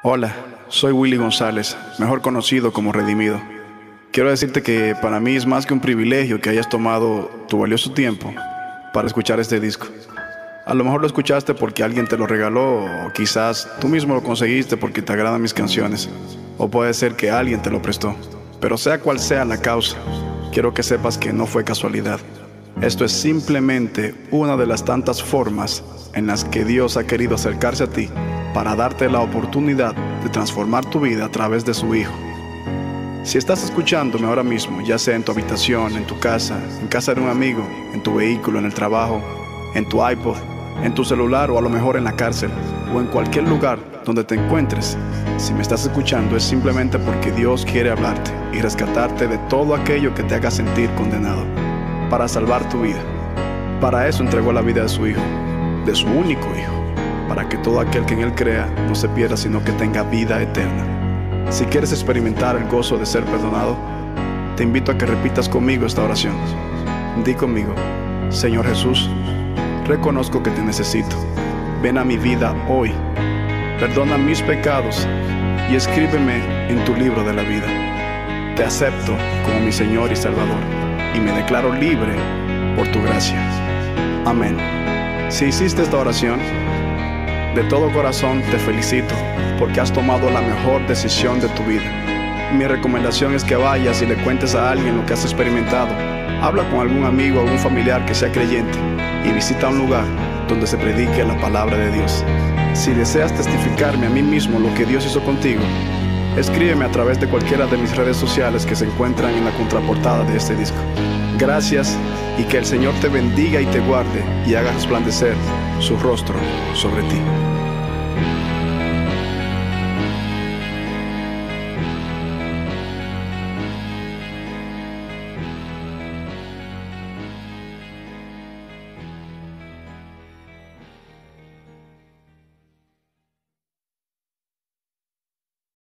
Hola, soy Willy González, mejor conocido como Redimido. Quiero decirte que para mí es más que un privilegio que hayas tomado tu valioso tiempo para escuchar este disco. A lo mejor lo escuchaste porque alguien te lo regaló, o quizás tú mismo lo conseguiste porque te agradan mis canciones, o puede ser que alguien te lo prestó. Pero sea cual sea la causa, quiero que sepas que no fue casualidad. Esto es simplemente una de las tantas formas en las que Dios ha querido acercarse a ti para darte la oportunidad de transformar tu vida a través de su Hijo. Si estás escuchándome ahora mismo, ya sea en tu habitación, en tu casa, en casa de un amigo, en tu vehículo, en el trabajo, en tu iPod, en tu celular o a lo mejor en la cárcel o en cualquier lugar donde te encuentres, si me estás escuchando es simplemente porque Dios quiere hablarte y rescatarte de todo aquello que te haga sentir condenado, para salvar tu vida. Para eso entregó la vida de su Hijo, de su único Hijo, para que todo aquel que en Él crea no se pierda, sino que tenga vida eterna. Si quieres experimentar el gozo de ser perdonado, te invito a que repitas conmigo esta oración. Di conmigo: Señor Jesús, reconozco que te necesito. Ven a mi vida hoy. Perdona mis pecados y escríbeme en tu libro de la vida. Te acepto como mi Señor y Salvador y me declaro libre por tu gracia. Amén. Si hiciste esta oración, de todo corazón te felicito porque has tomado la mejor decisión de tu vida. Mi recomendación es que vayas y le cuentes a alguien lo que has experimentado. Habla con algún amigo o algún familiar que sea creyente y visita un lugar donde se predique la palabra de Dios. Si deseas testificarme a mí mismo lo que Dios hizo contigo, escríbeme a través de cualquiera de mis redes sociales que se encuentran en la contraportada de este disco. Gracias y que el Señor te bendiga y te guarde y haga resplandecer su rostro sobre ti.